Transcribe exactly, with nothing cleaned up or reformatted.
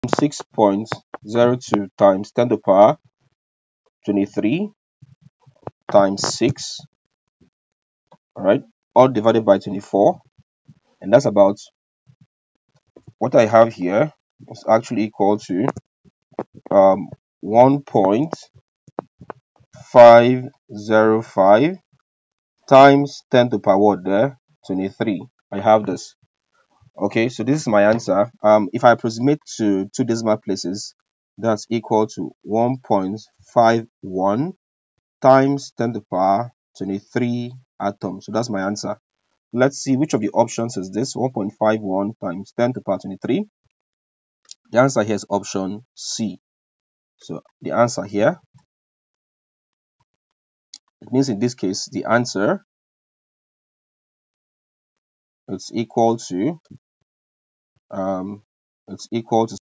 six point zero two times ten to the power twenty-three times six, all right, all divided by twenty-four, and that's about what I have here is actually equal to um one point five zero five times ten to the power what there twenty-three. I have this. Okay, so this is my answer. Um if I approximate to two decimal places, that's equal to one point five one times ten to the power twenty-three atoms. So that's my answer. Let's see which of the options is this. One point five one times ten to the power twenty-three. The answer here is option C. So the answer here, it means in this case the answer it's equal to um it's equal to